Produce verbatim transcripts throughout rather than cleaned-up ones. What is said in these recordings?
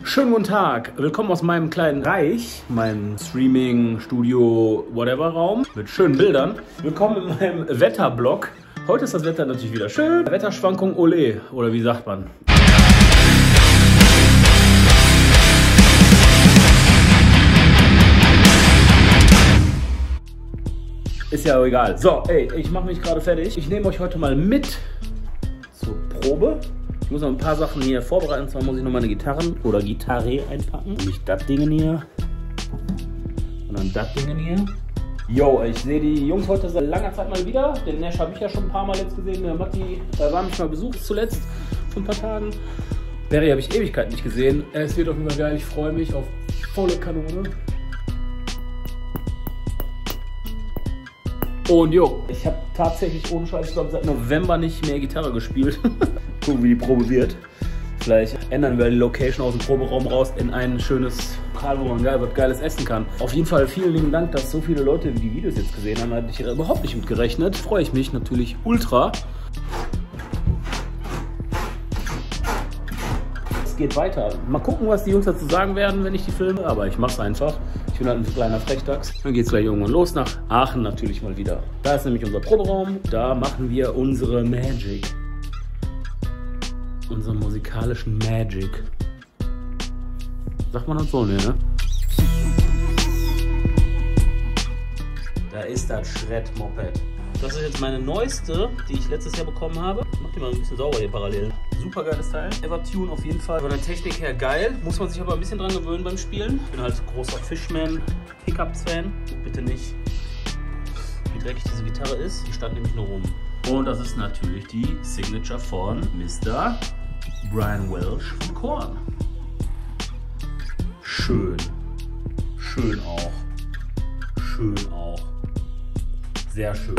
Schönen guten Tag, willkommen aus meinem kleinen Reich, meinem Streaming, Studio, whatever Raum mit schönen Bildern. Willkommen in meinem Wetterblog. Heute ist das Wetter natürlich wieder schön. Wetterschwankung ole, oder wie sagt man? Ist ja egal. So, ey, ich mache mich gerade fertig. Ich nehme euch heute mal mit zur Probe. Ich muss noch ein paar Sachen hier vorbereiten. Zwar muss ich noch meine Gitarren oder Gitarre einpacken. Nicht das Ding hier, sondern das Ding hier. Yo, ich sehe die Jungs heute seit langer Zeit mal wieder. Den Nash habe ich ja schon ein paar Mal jetzt gesehen. Der Matti äh, war mich mal besucht zuletzt vor ein paar Tagen. Barry habe ich Ewigkeiten nicht gesehen. Es wird auf jeden Fall geil. Ich freue mich auf volle Kanone. Und jo, ich habe tatsächlich ohne Scheiß, ich glaube, seit November nicht mehr Gitarre gespielt. Gucken, wie die Probe wird. Vielleicht ändern wir die Location aus dem Proberaum raus in ein schönes Lokal, wo man geil was Geiles essen kann. Auf jeden Fall vielen lieben Dank, dass so viele Leute die Videos jetzt gesehen haben. Da hatte ich überhaupt nicht mit gerechnet. Freue ich mich natürlich ultra. Es geht weiter. Mal gucken, was die Jungs dazu sagen werden, wenn ich die filme. Aber ich mache es einfach. Ich bin halt ein kleiner Frechdachs. Dann geht es gleich irgendwann los nach Aachen natürlich mal wieder. Da ist nämlich unser Proberaum. Da machen wir unsere Magic. Unsere musikalischen Magic. Sagt man das so, ne? Da ist das Schreddmoped. Das ist jetzt meine neueste, die ich letztes Jahr bekommen habe. Ich mach die mal ein bisschen sauber hier parallel. Super geiles Teil. Evertune auf jeden Fall. Von der Technik her geil. Muss man sich aber ein bisschen dran gewöhnen beim Spielen. Ich bin halt großer Fishman Pickups-Fan. Bitte nicht, wie dreckig diese Gitarre ist. Die stand nämlich nur rum. Und das ist natürlich die Signature von Mister Brian Welch von Korn. Schön. Schön auch. Schön auch. Sehr schön.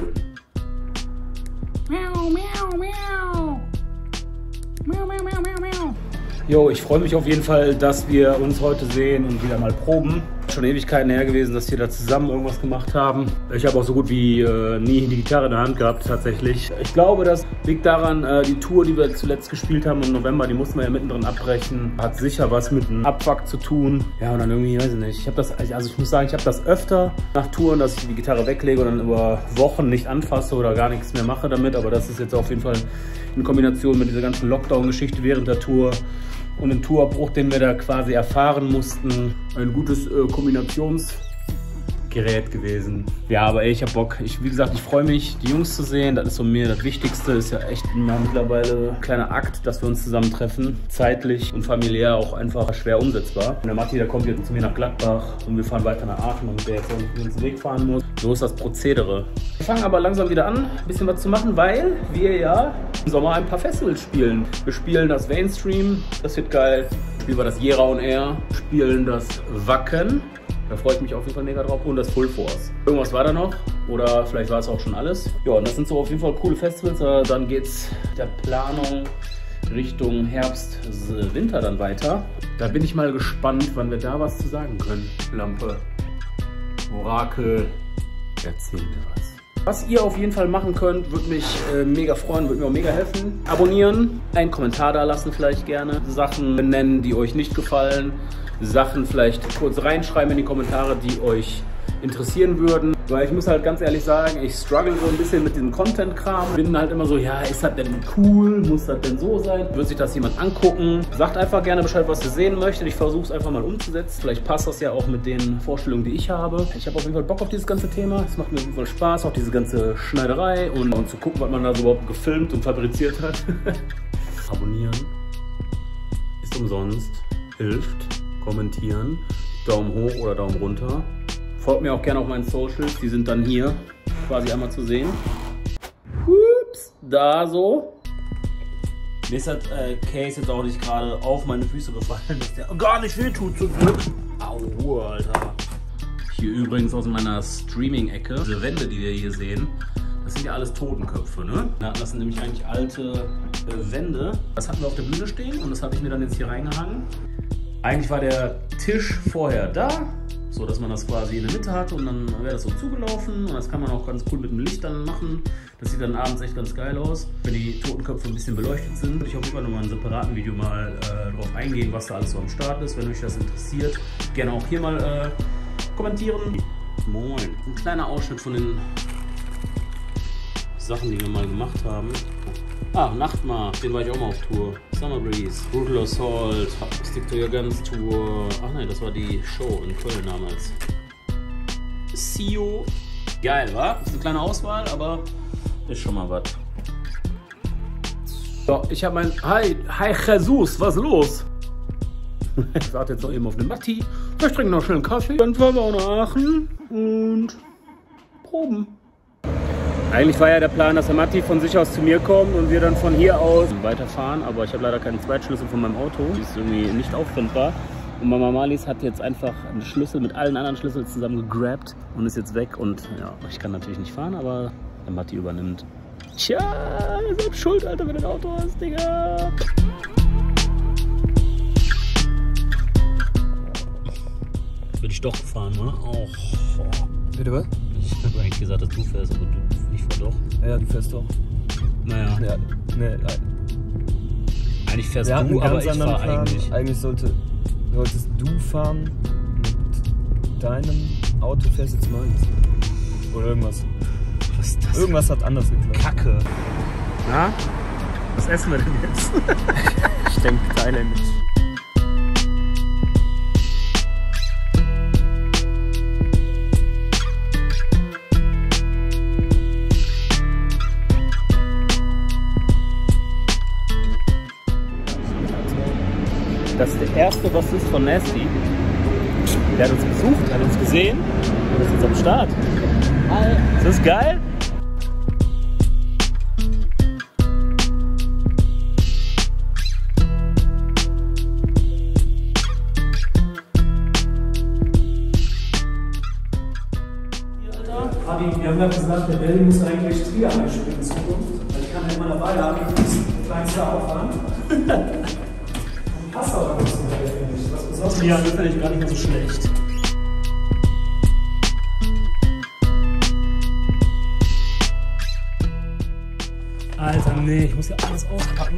Miau, miau, miau. Miau, miau, miau, miau, miau. Jo, ich freue mich auf jeden Fall, dass wir uns heute sehen und wieder mal proben. Schon Ewigkeiten her gewesen, dass wir da zusammen irgendwas gemacht haben. Ich habe auch so gut wie äh, nie die Gitarre in der Hand gehabt, tatsächlich. Ich glaube, das liegt daran, äh, die Tour, die wir zuletzt gespielt haben im November, die mussten wir ja mittendrin abbrechen. Hat sicher was mit einem Abfuck zu tun. Ja, und dann irgendwie, weiß ich nicht. Ich habe das, also ich muss sagen, ich habe das öfter nach Touren, dass ich die Gitarre weglege und dann über Wochen nicht anfasse oder gar nichts mehr mache damit. Aber das ist jetzt auf jeden Fall in Kombination mit dieser ganzen Lockdown-Geschichte während der Tour und den Tourabbruch, den wir da quasi erfahren mussten, ein gutes äh, Kombinationsgerät gewesen. Ja, aber ey, ich hab Bock. Ich, wie gesagt, ich freue mich, die Jungs zu sehen. Das ist so mir das Wichtigste. Ist ja echt immer mittlerweile ein kleiner Akt, dass wir uns zusammentreffen. Zeitlich und familiär auch einfach schwer umsetzbar. Und der Matti, der kommt jetzt zu mir nach Gladbach und wir fahren weiter nach Aachen, und der jetzt auch nicht den Weg fahren muss. So ist das Prozedere. Wir fangen aber langsam wieder an, ein bisschen was zu machen, weil wir ja im Sommer ein paar Festivals spielen. Wir spielen das Mainstream, das wird geil. Spielen wir das Jera on Air, spielen das Wacken. Da freue ich mich auf jeden Fall mega drauf. Und das Full Force. Irgendwas war da noch. Oder vielleicht war es auch schon alles. Ja, und das sind so auf jeden Fall coole Festivals. Dann geht es der Planung Richtung Herbst, Winter dann weiter. Da bin ich mal gespannt, wann wir da was zu sagen können. Lampe, Orakel, erzähl mir was. Was ihr auf jeden Fall machen könnt, würde mich äh, mega freuen, würde mir auch mega helfen. Abonnieren, einen Kommentar da lassen vielleicht gerne. Sachen benennen, die euch nicht gefallen. Sachen vielleicht kurz reinschreiben in die Kommentare, die euch interessieren würden. Weil ich muss halt ganz ehrlich sagen, ich struggle so ein bisschen mit diesem Content-Kram. Bin halt immer so, ja, ist das denn cool? Muss das denn so sein? Wird sich das jemand angucken? Sagt einfach gerne Bescheid, was ihr sehen möchtet. Ich versuche es einfach mal umzusetzen. Vielleicht passt das ja auch mit den Vorstellungen, die ich habe. Ich habe auf jeden Fall Bock auf dieses ganze Thema. Es macht mir auf jeden Fall Spaß, auch diese ganze Schneiderei und, und zu gucken, was man da so überhaupt gefilmt und fabriziert hat. Abonnieren ist umsonst, hilft. Kommentieren, Daumen hoch oder Daumen runter. Folgt mir auch gerne auf meinen Socials, die sind dann hier quasi einmal zu sehen. Ups, da so. Mir ist das äh, Case jetzt auch nicht gerade auf meine Füße gefallen, dass der gar nicht weh tut zum Glück. Au, Alter. Hier übrigens aus meiner Streaming-Ecke, diese Wände, die wir hier sehen, das sind ja alles Totenköpfe, ne? Das sind nämlich eigentlich alte äh, Wände. Das hatten wir auf der Bühne stehen und das habe ich mir dann jetzt hier reingehangen. Eigentlich war der Tisch vorher da So, dass man das quasi in der Mitte hat und dann wäre das so zugelaufen. Und das kann man auch ganz cool mit dem Licht dann machen. Das sieht dann abends echt ganz geil aus, wenn die Totenköpfe ein bisschen beleuchtet sind. Würde ich auf jeden Fall nochmal in einem separaten Video mal äh, drauf eingehen, was da alles so am Start ist. Wenn euch das interessiert, gerne auch hier mal äh, kommentieren. Moin. Ein kleiner Ausschnitt von den Sachen, die wir mal gemacht haben. Ah, Nachtmarsch, den war ich auch mal auf Tour. Summer Breeze, Brutal Assault, Stick to Your Guns Tour. Ach nein, das war die Show in Köln damals. See you. Geil, wa? Das ist eine kleine Auswahl, aber ist schon mal was. So, ich habe mein... Hi, hi Jesus, was ist los? Ich warte jetzt noch eben auf den Matti. Ich trinke noch schnell einen Kaffee. Dann fahren wir auch nach Aachen und proben. Eigentlich war ja der Plan, dass der Matti von sich aus zu mir kommt und wir dann von hier aus weiterfahren. Aber ich habe leider keinen Zweitschlüssel von meinem Auto. Die ist irgendwie nicht auffindbar. Und Mama Marlies hat jetzt einfach einen Schlüssel mit allen anderen Schlüsseln zusammen gegrabt und ist jetzt weg. Und ja, ich kann natürlich nicht fahren, aber der Matti übernimmt. Tja, ihr seid schuld, Alter, wenn du ein Auto hast, Digga. Bin ich doch gefahren, ne? Oh. Bitte was? Ich habe eigentlich gesagt, dass du fährst, aber du, ich fahr doch. Ja, du fährst doch. Naja. Ja, nee, eigentlich fährst wir du, aber ich fahr Plan. eigentlich. Eigentlich sollte, solltest du fahren mit deinem Auto, fährst jetzt meins. Oder irgendwas. Was ist das? Irgendwas hat anders geklappt. Kacke. Na? Was essen wir denn jetzt? Ich denke thailändisch. Das ist der erste Bassist von Nasty. Der hat uns besucht, hat uns gesehen und ist jetzt am Start. Hi. Ist das geil? Adi, wir haben ja gesagt, der Belly muss eigentlich Trier einspielen in Zukunft. Weil ich kann ja immer dabei haben, das ist ein kleinster Aufwand. Passt auch ein bisschen dabei, finde ich. Was besonders? Ja, das finde ich gar nicht mehr so schlecht. Alter, nee, ich muss ja alles auspacken.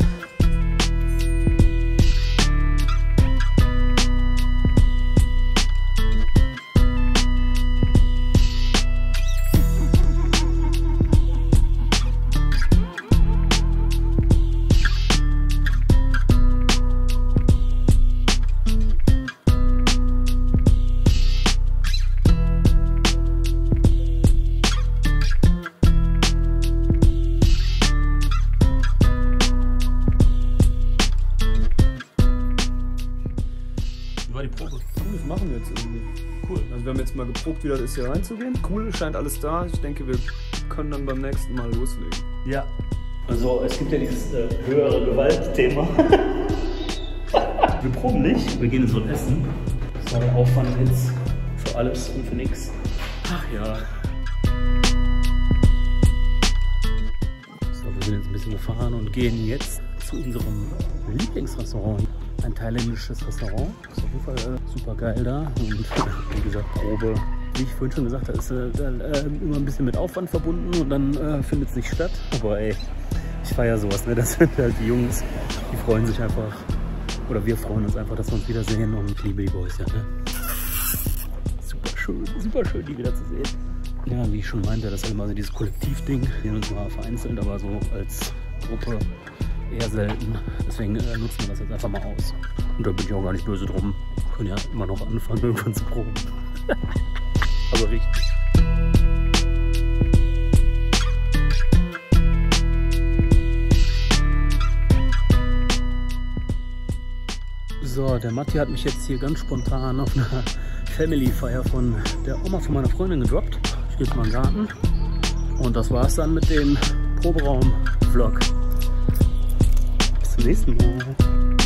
Die Probe. Cool, das machen wir jetzt irgendwie. Cool. Also wir haben jetzt mal geprobt, wie das ist, hier reinzugehen. Cool, scheint alles da. Ich denke, wir können dann beim nächsten Mal loslegen. Ja. Also es gibt ja dieses äh, höhere Gewalt-Thema. Wir proben nicht. Wir gehen jetzt so essen. Das war der Aufwand jetzt für alles und für nichts. Ach ja. So, wir sind jetzt ein bisschen gefahren und gehen jetzt zu unserem Lieblingsrestaurant. Ein thailändisches Restaurant. Ist auf jeden Fall äh, super geil da. Und wie gesagt, Probe. Wie ich vorhin schon gesagt habe, ist äh, dann, äh, immer ein bisschen mit Aufwand verbunden und dann äh, findet es nicht statt. Aber ey, ich feiere sowas, ne? Das sind halt die Jungs, die freuen sich einfach. Oder wir freuen uns einfach, dass wir uns wiedersehen. Und ich liebe die Boys, ja, ne? Super schön, super schön, die wieder zu sehen. Ja, wie ich schon meinte, das ist halt immer so dieses Kollektivding. Wir sehen uns mal vereinzelt, aber so als Gruppe eher selten. Deswegen äh, nutzen wir das jetzt einfach mal aus. Und da bin ich auch gar nicht böse drum. Wir können ja immer noch anfangen, irgendwann zu proben. Aber richtig. So, der Matti hat mich jetzt hier ganz spontan auf einer Family-Feier von der Oma von meiner Freundin gedroppt. Ich gehe jetzt mal in den Garten. Und das war's dann mit dem Proberaum-Vlog. Bis zum nächsten Mal.